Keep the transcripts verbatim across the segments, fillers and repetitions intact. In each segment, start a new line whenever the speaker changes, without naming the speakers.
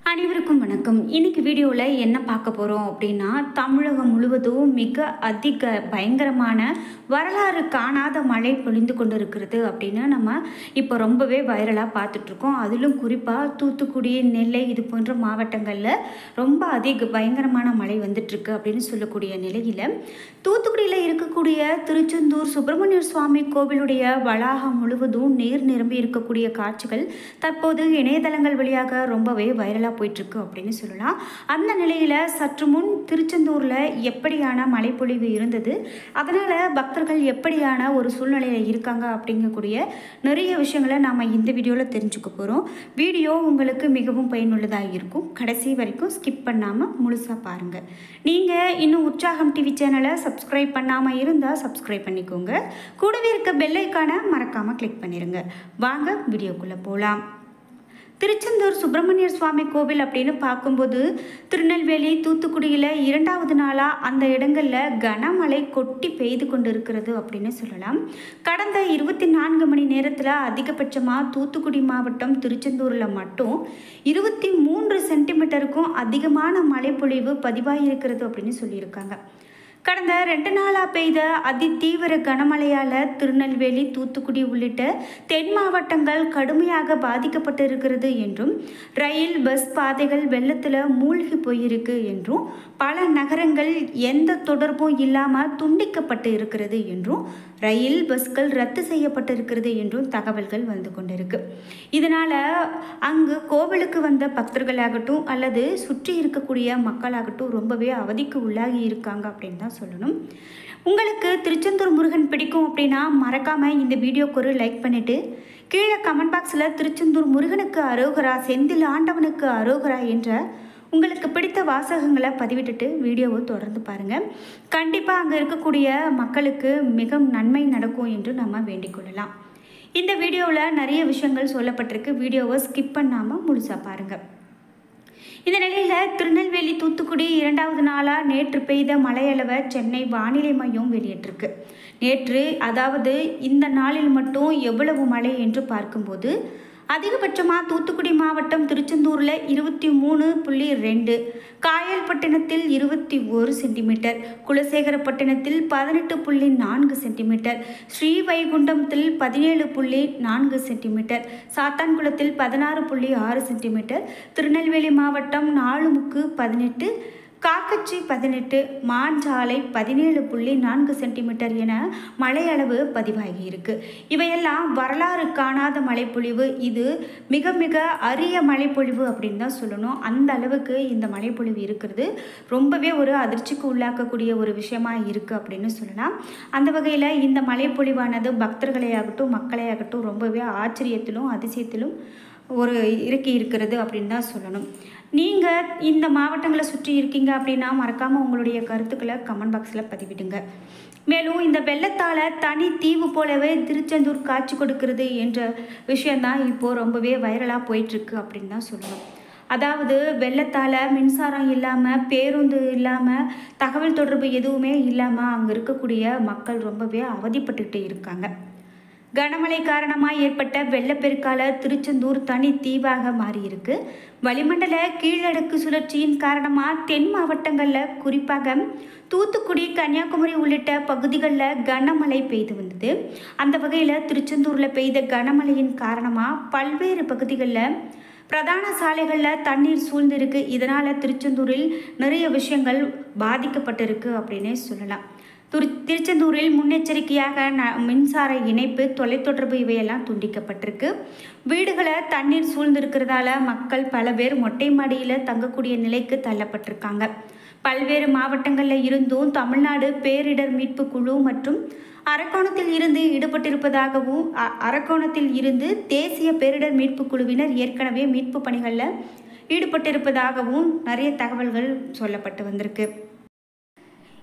அனைவருக்கும் வணக்கம். இன்னைக்கு வீடியோவில் என்ன பார்க்க போகிறோம் அப்படின்னா, தமிழகம் முழுவதும் மிக அதிக பயங்கரமான வரலாறு காணாத மழை பொழிந்து கொண்டு இருக்கிறது அப்படின்னு நம்ம இப்போ ரொம்பவே வைரலாக பார்த்துட்ருக்கோம். அதிலும் குறிப்பாக தூத்துக்குடி, நெல்லை இது போன்ற மாவட்டங்களில் ரொம்ப அதிக பயங்கரமான மழை வந்துட்டுருக்கு அப்படின்னு சொல்லக்கூடிய நிலையில், தூத்துக்குடியில் இருக்கக்கூடிய திருச்செந்தூர் சுப்பிரமணிய சுவாமி கோவிலுடைய வளாகம் முழுவதும் நீர் நிரம்பி இருக்கக்கூடிய காட்சிகள் தற்போது இணையதளங்கள் வழியாக ரொம்பவே வைரலாக போயிட்டுருக்கு அப்படின்னு சொல்லலாம். அந்த நிலையில் சற்று முன் திருச்செந்தூரில் எப்படியான மழைப்பொழிவு இருந்தது, அதனால் பக்தர்கள் எப்படியான ஒரு சூழ்நிலையில் இருக்காங்க அப்படிங்கக்கூடிய நிறைய விஷயங்களை நாம் இந்த வீடியோவில் தெரிஞ்சுக்க போகிறோம். வீடியோ உங்களுக்கு மிகவும் பயனுள்ளதாக இருக்கும். கடைசி வரைக்கும் ஸ்கிப் பண்ணாமல் முழுசாக பாருங்கள். நீங்கள் இன்னும் உற்சாகம் டிவி சேனலை சப்ஸ்கிரைப் பண்ணாமல் இருந்தால் சப்ஸ்கிரைப் பண்ணிக்கோங்க. கூடவே இருக்க பெல் ஐக்கானை மறக்காமல் கிளிக் பண்ணிடுங்க. வாங்க வீடியோக்குள்ளே போகலாம். திருச்செந்தூர் சுப்பிரமணிய சுவாமி கோவில் அப்படின்னு பார்க்கும்போது, திருநெல்வேலி, தூத்துக்குடியில் இரண்டாவது நாளாக அந்த இடங்களில் கனமழை கொட்டி பெய்து கொண்டு இருக்கிறது அப்படின்னு சொல்லலாம். கடந்த இருபத்தி நான்கு மணி நேரத்தில் அதிகபட்சமாக தூத்துக்குடி மாவட்டம் திருச்செந்தூரில் மட்டும் இருபத்தி மூன்று சென்டிமீட்டருக்கும் அதிகமான மழைப்பொழிவு பதிவாகியிருக்கிறது அப்படின்னு சொல்லியிருக்காங்க. கடந்த ரெண்டு நாளாக பெய்த அதிதீவிர கனமழையால் திருநெல்வேலி, தூத்துக்குடி உள்ளிட்ட தென் மாவட்டங்கள் கடுமையாக பாதிக்கப்பட்டு இருக்கிறது என்றும், ரயில், பஸ் பாதைகள் வெள்ளத்தில் மூழ்கி போயிருக்கு என்றும், பல நகரங்கள் எந்த தொடர்பும் இல்லாமல் துண்டிக்கப்பட்டு இருக்கிறது என்றும், ரயில், பஸ்கள் ரத்து செய்யப்பட்டு இருக்கிறது என்றும் தகவல்கள் வந்து கொண்டிருக்கு. இதனால் அங்கு கோவிலுக்கு வந்த பக்தர்களாகட்டும் அல்லது சுற்றி இருக்கக்கூடிய மக்களாகட்டும் ரொம்பவே அவதிக்கு உள்ளாகி இருக்காங்க அப்படின்னு தான் சொல்லணும். உங்களுக்கு திருச்செந்தூர் முருகன் பிடிக்கும் அப்படின்னா மறக்காமல் இந்த வீடியோக்கு ஒரு லைக் பண்ணிவிட்டு கீழே கமெண்ட் பாக்ஸில் திருச்செந்தூர் முருகனுக்கு அரோகரா, செந்தில் ஆண்டவனுக்கு அரோகரா என்ற உங்களுக்கு பிடித்த வாசகங்களை பதிவிட்டுட்டு வீடியோவை தொடர்ந்து பாருங்கள். கண்டிப்பாக அங்கே இருக்கக்கூடிய மக்களுக்கு மிக நன்மை நடக்கும் என்று நம்ம வேண்டிக் கொள்ளலாம். இந்த வீடியோவில் நிறைய விஷயங்கள் சொல்லப்பட்டிருக்கு. வீடியோவை ஸ்கிப் பண்ணாமல் முழுசாக பாருங்கள். இந்த நிலையில் திருநெல்வேலி, தூத்துக்குடி இரண்டாவது நாளாக நேற்று பெய்த மழையளவை சென்னை வானிலை மையம் வெளியிட்டிருக்கு. நேற்று, அதாவது இந்த நாளில் மட்டும் எவ்வளவு மழை என்று பார்க்கும்போது, அதிகபட்சமாக தூத்துக்குடி மாவட்டம் திருச்செந்தூரில் இருபத்தி மூணு புள்ளி ரெண்டு, காயல்பட்டினத்தில் இருபத்தி ஒரு சென்டிமீட்டர், குலசேகரப்பட்டினத்தில் பதினெட்டு புள்ளி நான்கு சென்டிமீட்டர், ஸ்ரீவைகுண்டத்தில் பதினேழு புள்ளி நான்கு சென்டிமீட்டர், சாத்தான்குளத்தில் பதினாறு புள்ளி ஆறு சென்டிமீட்டர், திருநெல்வேலி மாவட்டம் நாலுமுக்கு பதினெட்டு, காக்கச்சி பதினெட்டு, மாஞ்சாலை பதினேழு புள்ளி நான்கு சென்டிமீட்டர் என மழையளவு பதிவாகி இருக்கு. இவையெல்லாம் வரலாறு காணாத மழைப்பொழிவு. இது மிக மிக அரிய மழைப்பொழிவு அப்படின்னு தான் சொல்லணும். அந்த அளவுக்கு இந்த மழைப்பொழிவு இருக்கிறது ரொம்பவே ஒரு அதிர்ச்சிக்கு உள்ளாக்கக்கூடிய ஒரு விஷயமா இருக்குது அப்படின்னு சொல்லலாம். அந்த வகையில் இந்த மழைப்பொழிவானது பக்தர்களையாகட்டும் மக்களையாகட்டும் ரொம்பவே ஆச்சரியத்திலும் அதிசயத்திலும் ஒரு இருக்கி இருக்கிறது அப்படின்னு தான் சொல்லணும். நீங்கள் இந்த மாவட்டங்களை சுற்றி இருக்கீங்க அப்படின்னா மறக்காமல் உங்களுடைய கருத்துக்களை கமெண்ட் பாக்ஸில் பதிவிடுங்க. மேலும் இந்த வெள்ளத்தால் தனி தீவு போலவே திருச்செந்தூர் காட்சி கொடுக்கிறது என்ற விஷயந்தான் இப்போது ரொம்பவே வைரலாக போயிட்டுருக்கு அப்படின்னு தான் சொல்லணும். அதாவது வெள்ளத்தால் மின்சாரம் இல்லாமல், பேருந்து இல்லாமல், தகவல் தொடர்பு எதுவுமே இல்லாமல் அங்கே இருக்கக்கூடிய மக்கள் ரொம்பவே அவதிப்பட்டுக்கிட்டு இருக்காங்க. கனமழை காரணமாக ஏற்பட்ட வெள்ளப்பெருக்கால திருச்செந்தூர் தனி தீவாக மாறியிருக்கு. வளிமண்டல கீழடுக்கு சுழற்சியின் காரணமாக தென் மாவட்டங்களில் குறிப்பாக தூத்துக்குடி, கன்னியாகுமரி உள்ளிட்ட பகுதிகளில் கனமழை பெய்து வந்தது. அந்த வகையில் திருச்செந்தூரில் பெய்த கனமழையின் காரணமாக பல்வேறு பகுதிகளில் பிரதான சாலைகளில் தண்ணீர் சூழ்ந்திருக்கு. இதனால் திருச்செந்தூரில் நிறைய விஷயங்கள் பாதிக்கப்பட்டிருக்கு அப்படின்னே சொல்லலாம். துரு திருச்செந்தூரில் முன்னெச்சரிக்கையாக ந மின்சார இணைப்பு, தொலைத்தொடர்பு இவையெல்லாம் துண்டிக்கப்பட்டிருக்கு. வீடுகளை தண்ணீர் சூழ்ந்திருக்கிறதால மக்கள் பல பேர் மொட்டை மாடியில் தங்கக்கூடிய நிலைக்கு தள்ளப்பட்டிருக்காங்க. பல்வேறு மாவட்டங்களில் இருந்தும் தமிழ்நாடு பேரிடர் மீட்பு குழு மற்றும் அரக்கோணத்தில் இருந்து ஈடுபட்டிருப்பதாகவும், அரக்கோணத்தில் இருந்து தேசிய பேரிடர் மீட்பு குழுவினர் ஏற்கனவே மீட்பு பணிகளில் ஈடுபட்டிருப்பதாகவும் நிறைய தகவல்கள் சொல்லப்பட்டு வந்திருக்கு.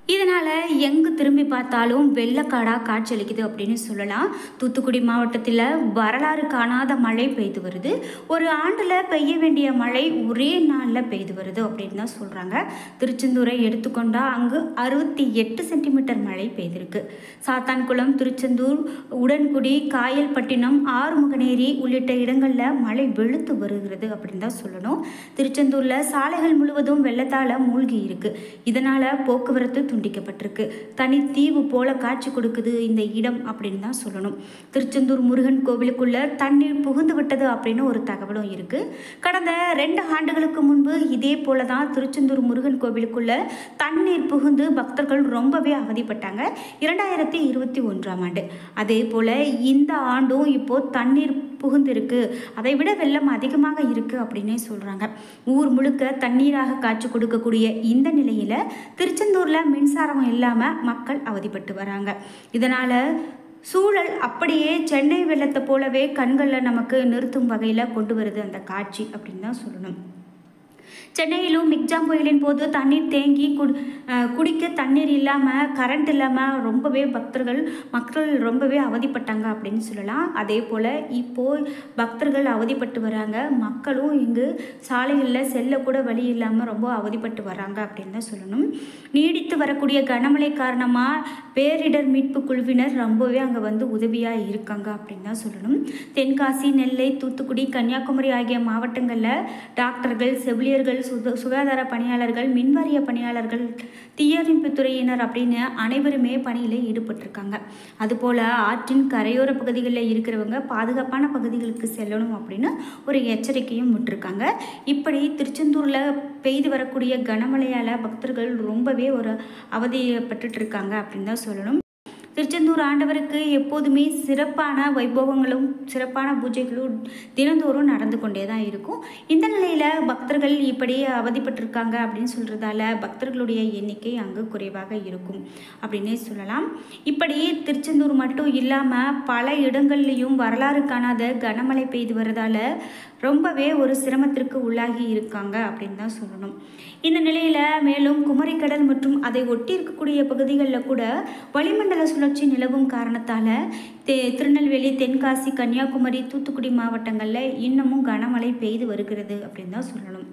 இதனால் எங்கு திரும்பி பார்த்தாலும் வெள்ளக்காடாக காட்சியளிக்குது அப்படின்னு சொல்லலாம். தூத்துக்குடி மாவட்டத்தில் வரலாறு காணாத மழை பெய்து வருது. ஒரு ஆண்டில் பெய்ய வேண்டிய மழை ஒரே நாளில் பெய்து வருது அப்படின்னு தான் சொல்கிறாங்க. திருச்செந்தூரை எடுத்துக்கொண்டால் அங்கு அறுபத்தி எட்டு சென்டிமீட்டர் மழை பெய்திருக்கு. சாத்தான்குளம், திருச்செந்தூர், உடன்குடி, காயல்பட்டினம், ஆறுமுகநேரி உள்ளிட்ட இடங்களில் மழை வெளுத்து வருகிறது அப்படின்னு தான் சொல்லணும். திருச்செந்தூரில் சாலைகள் முழுவதும் வெள்ளத்தால் மூழ்கி இருக்கு. இதனால் போக்குவரத்து துண்டிக்கப்பட்டிருக்கு. தனி தீவு போல காட்சி கொடுக்குது இந்த இடம் அப்படின்னு தான் சொல்லணும். திருச்செந்தூர் முருகன் கோவிலுக்குள்ள தண்ணீர் புகுந்து விட்டது அப்படின்னு ஒரு தகவலும் இருக்கு. கடந்த ரெண்டு ஆண்டுகளுக்கு முன்பு இதே போல தான் திருச்செந்தூர் முருகன் கோவிலுக்குள்ள தண்ணீர் புகுந்து பக்தர்கள் ரொம்பவே அவதிப்பட்டாங்க இரண்டாயிரத்தி இருபத்தி ஒன்றாம் ஆண்டு. அதே போல இந்த ஆண்டும் இப்போ தண்ணீர் புகுந்திருக்கு. அதை விட வெள்ளம் அதிகமாக இருக்கு அப்படின்னே சொல்றாங்க. ஊர் முழுக்க தண்ணீராக காட்சி கொடுக்கக்கூடிய இந்த நிலையில திருச்செந்தூர்ல மின்சாரம் இல்லாம மக்கள் அவதிப்பட்டு வராங்க. இதனால சூழல் அப்படியே சென்னை வெள்ளத்தை போலவே கண்களில் நமக்கு நிறுத்தும் வகையில் கொண்டு வருது அந்த காட்சி அப்படின்னு தான் சொல்லணும். சென்னையிலும் மிக்ஜாம் புயலின் போது தண்ணீர் தேங்கி குடி குடிக்க தண்ணீர் இல்லாமல், கரண்ட் இல்லாமல் ரொம்பவே பக்தர்கள் மக்கள் ரொம்பவே அவதிப்பட்டாங்க அப்படின்னு சொல்லலாம். அதே போல் இப்போது பக்தர்கள் அவதிப்பட்டு வராங்க. மக்களும் இங்கு சாலைகளில் செல்லக்கூட வழி இல்லாமல் ரொம்ப அவதிப்பட்டு வராங்க அப்படின்னு தான் சொல்லணும். நீடித்து வரக்கூடிய கனமழை காரணமாக பேரிடர் மீட்பு குழுவினர் ரொம்பவே அங்கே வந்து உதவியாக இருக்காங்க அப்படின்னு தான் சொல்லணும். தென்காசி, நெல்லை, தூத்துக்குடி, கன்னியாகுமரி ஆகிய மாவட்டங்களில் டாக்டர்கள், செவிலியர்கள், சுத சுகாதார பணியாளர்கள், மின்வாரிய பணியாளர்கள், தீயணைப்பு துறையினர் அப்படின்னு அனைவருமே பணியில் ஈடுபட்டிருக்காங்க. அதுபோல் ஆற்றின் கரையோர பகுதிகளில் இருக்கிறவங்க பாதுகாப்பான பகுதிகளுக்கு செல்லணும் அப்படின்னு ஒரு எச்சரிக்கையும் விட்டுருக்காங்க. இப்படி திருச்செந்தூரில் பெய்து வரக்கூடிய கனமழையால் பக்தர்கள் ரொம்பவே ஒரு அவதிப்பட்டு இருக்காங்க அப்படின்னு தான் சொல்லணும். திருச்செந்தூர் ஆண்டவருக்கு எப்போதுமே சிறப்பான வைபவங்களும் சிறப்பான பூஜைகளும் தினந்தோறும் நடந்து கொண்டே தான் இருக்கும். இந்த நிலையில் பக்தர்கள் இப்படி அவதிப்பட்டிருக்காங்க அப்படின்னு சொல்கிறதால பக்தர்களுடைய எண்ணிக்கை அங்கு குறைவாக இருக்கும் அப்படின்னே சொல்லலாம். இப்படி திருச்செந்தூர் மட்டும் இல்லாமல் பல இடங்கள்லையும் வரலாறு காணாத கனமழை பெய்து வரதால ரொம்பவே ஒரு சிரமத்திற்கு உள்ளாகி இருக்காங்க அப்படின்னு தான் சொல்லணும். இந்த நிலையில் மேலும் குமரிக்கடல் மற்றும் அதை ஒட்டி இருக்கக்கூடிய பகுதிகளில் கூட வளிமண்டல சுழற்சி நிலவும் காரணத்தால் தே திருநெல்வேலி, தென்காசி, கன்னியாகுமரி, தூத்துக்குடி மாவட்டங்களில் இன்னமும் கனமழை பெய்து வருகிறது அப்படின்னு தான் சொல்லணும்.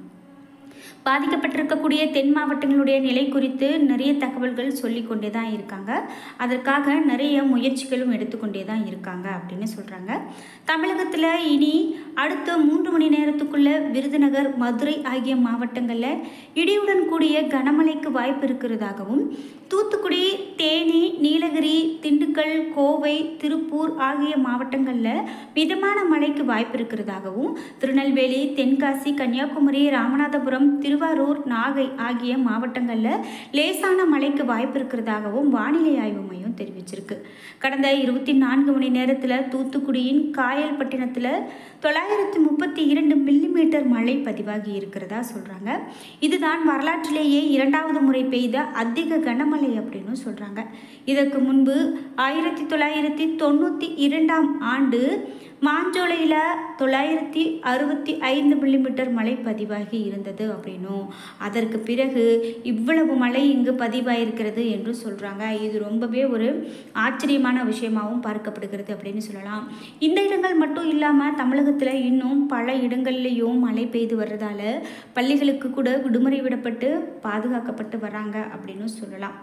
பாதிக்கப்பட்டிருக்கக்கூடிய தென் மாவட்டங்களுடைய நிலை குறித்து நிறைய தகவல்கள் சொல்லிக்கொண்டே தான் இருக்காங்க. அதற்காக நிறைய முயற்சிகளும் எடுத்துக்கொண்டே தான் இருக்காங்க அப்படின்னு சொல்கிறாங்க. தமிழகத்தில் இனி அடுத்த மூன்று மணி நேரத்துக்குள்ள விருதுநகர், மதுரை ஆகிய மாவட்டங்களில் இடியுடன் கூடிய கனமழைக்கு வாய்ப்பு இருக்கிறதாகவும், தூத்துக்குடி, தேனி, நீலகிரி, திண்டுக்கல், கோவை, திருப்பூர் ஆகிய மாவட்டங்களில் மிதமான மழைக்கு வாய்ப்பு இருக்கிறதாகவும், திருநெல்வேலி, தென்காசி, கன்னியாகுமரி, ராமநாதபுரம், திருவாரூர், நாகை ஆகிய மாவட்டங்களில் லேசான மழைக்கு வாய்ப்பு இருக்கிறதாகவும் வானிலை ஆய்வு மையம் தெரிவிச்சிருக்கு. கடந்த இருபத்தி நான்கு மணி நேரத்தில் தூத்துக்குடியின் காயல்பட்டினத்தில் தொள்ளாயிரத்தி முப்பத்தி இரண்டு மில்லிமீட்டர் மழை பதிவாகி இருக்கிறதா சொல்கிறாங்க. இதுதான் வரலாற்றிலேயே இரண்டாவது முறை பெய்த அதிக கனமழை அப்படின்னு சொல்கிறாங்க. இதற்கு முன்பு ஆயிரத்தி தொள்ளாயிரத்தி தொண்ணூற்றி இரண்டாம் ஆண்டு மாஞ்சோலையில் தொள்ளாயிரத்தி அறுபத்தி ஐந்து மில்லிமீட்டர் மழை பதிவாகி இருந்தது அப்படின்னும், அதற்கு பிறகு இவ்வளவு மழை இங்கு பதிவாயிருக்கிறது என்று சொல்கிறாங்க. இது ரொம்பவே ஒரு ஆச்சரியமான விஷயமாகவும் பார்க்கப்படுகிறது அப்படின்னு சொல்லலாம். இந்த இடங்கள் மட்டும் இல்லாமல் தமிழகத்தில் இன்னும் பல இடங்கள்லேயும் மழை பெய்து வர்றதால பள்ளிகளுக்கு கூட விடுமுறை விடப்பட்டு பாதுகாக்கப்பட்டு வராங்க அப்படின்னு சொல்லலாம்.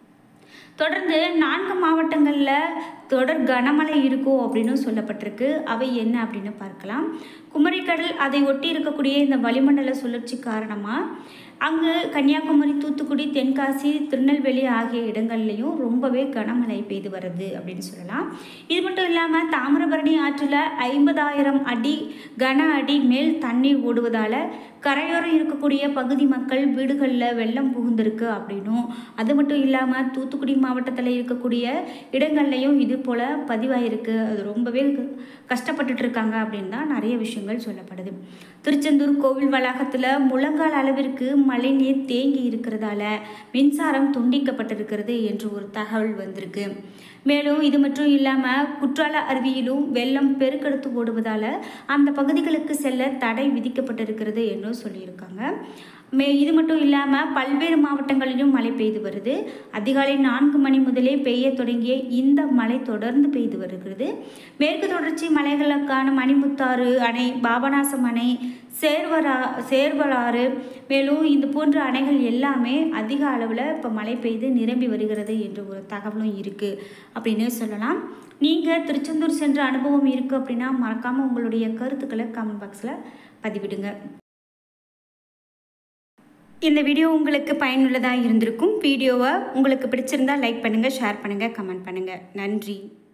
தொடர்ந்து நான்கு மாவட்டங்களில் தொடர் கனமழை இருக்கும் அப்படின்னு சொல்லப்பட்டிருக்கு. அவை என்ன அப்படின்னு பார்க்கலாம். குமரிக்கடல் அதை ஒட்டி இருக்கக்கூடிய இந்த வளிமண்டல சுழற்சி காரணமாக அங்கு கன்னியாகுமரி, தூத்துக்குடி, தென்காசி, திருநெல்வேலி ஆகிய இடங்கள்லையும் ரொம்பவே கனமழை பெய்து வருது அப்படின்னு சொல்லலாம். இது மட்டும் இல்லாமல் தாமிரபரணி ஆற்றில் ஐம்பதாயிரம் அடி கன அடி மேல் தண்ணீர் ஓடுவதால் கரையோரம் இருக்கக்கூடிய பகுதி மக்கள் வீடுகளில் வெள்ளம் புகுந்திருக்கு அப்படின்னும், அது மட்டும் இல்லாமல் தூத்துக்குடி மாவட்டத்தில் இருக்கக்கூடிய இடங்கள்லையும் இது போல் பதிவாயிருக்கு. அது ரொம்பவே கஷ்டப்பட்டுட்டு இருக்காங்க அப்படின்னு தான் நிறைய விஷயங்கள் சொல்லப்படுது. திருச்செந்தூர் கோவில் வளாகத்தில் முழங்கால் அளவிற்கு மழைநீர் தேங்கி இருக்கிறதால மின்சாரம் துண்டிக்கப்பட்டிருக்கிறது என்று ஒரு தகவல் வந்திருக்கு. மேலும் இது மட்டும் இல்லாமல் குற்றால அருவியிலும் வெள்ளம் பெருக்கெடுத்து ஓடுவதால் அந்த பகுதிகளுக்கு செல்ல தடை விதிக்கப்பட்டிருக்கிறது என்றும் சொல்லியிருக்காங்க. மே இது மட்டும் இல்லாமல் பல்வேறு மாவட்டங்களிலும் மழை பெய்து வருது. அதிகாலை நான்கு மணி முதலே பெய்ய தொடங்கிய இந்த மழை தொடர்ந்து பெய்து வருகிறது. மேற்கு தொடர்ச்சி மலைகளுக்கான மணிமுத்தாறு அணை, பாபநாசம் அணை, சேர்வரா சேர்வலாறு மேலும் இது போன்ற அணைகள் எல்லாமே அதிக அளவில் இப்போ மழை பெய்து நிரம்பி வருகிறது என்ற ஒரு தகவலும் இருக்குது அப்படின்னு சொல்லலாம். நீங்கள் திருச்செந்தூர் சென்ற அனுபவம் இருக்குது அப்படின்னா மறக்காமல் உங்களுடைய கருத்துக்களை கமெண்ட் பாக்ஸில் பதிவிடுங்க. இந்த வீடியோ உங்களுக்கு பயனுள்ளதாக இருந்திருக்கும். வீடியோவை உங்களுக்கு பிடிச்சிருந்தால் லைக் பண்ணுங்கள், ஷேர் பண்ணுங்கள், கமெண்ட் பண்ணுங்கள். நன்றி.